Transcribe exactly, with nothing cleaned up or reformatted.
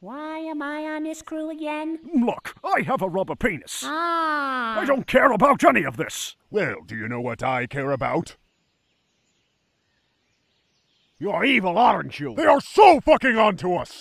Why am I on this crew again? Look, I have a rubber penis. Ah. I don't care about any of this. Well, do you know what I care about? You're evil, aren't you? They are so fucking onto us!